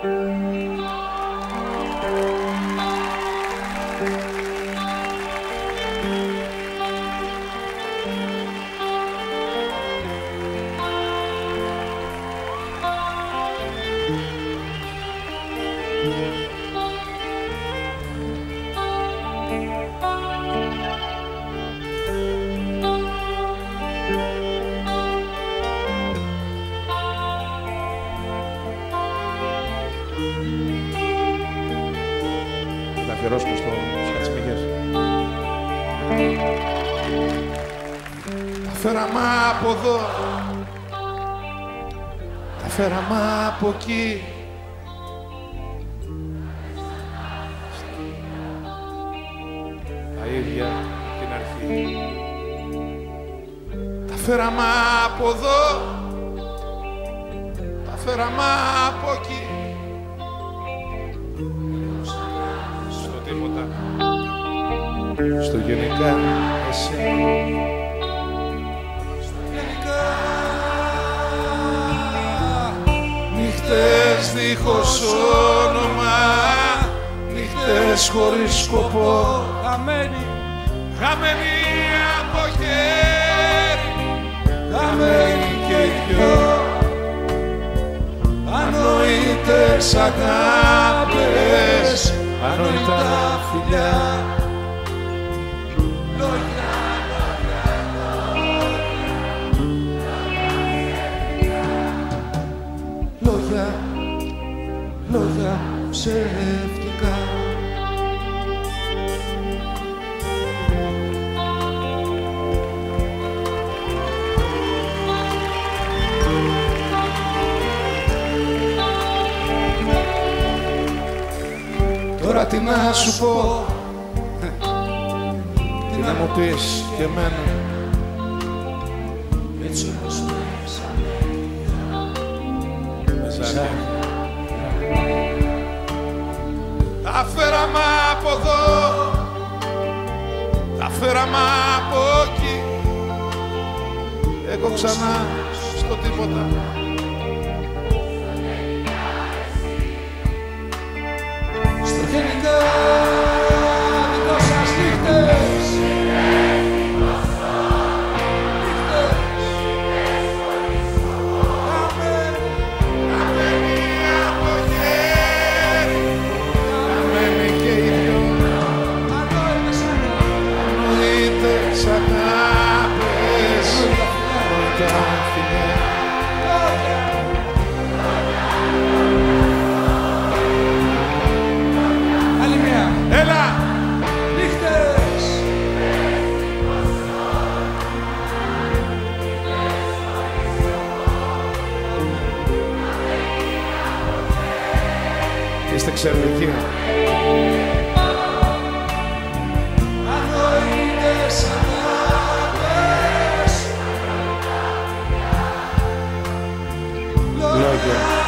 Να αφιερώσουμε στο Χατσιμίγες. Τα φέραμε από εδώ, τα φέραμε από εκεί. Τα ίδια την αρχή. Τα φέραμε από εδώ, τα φέραμε από εκεί. Στο τίποτα, στο γενικά εσύ. Στο γενικά νύχτες δίχως όνομα, νύχτες χωρίς σκοπό. Χαμένοι, χαμένοι από χέρι, χαμένοι και οι δυο. Ανόητες αγάπες, ανόητα φιλιά. Λόγια, λόγια, λόγια, λόγια ψεύτικα. Τώρα τι να σου πω, τι να μου πεις και εμένα. Έτσι όπως μέσα. Τα φέραμε από εδώ, τα φέραμε από εκεί. Εγώ ξανά στο τίποτα. Στο γενικά δικό σας νύχτες, νύχτες χαμένοι από χέρι, χαμένοι και οι δυο. Ανόητες αγάπες, ανόητα φιλιά. Έλα! Νύχτες! Είστε εξαιρετικοί. Ανόητες αγάπες, λόγια.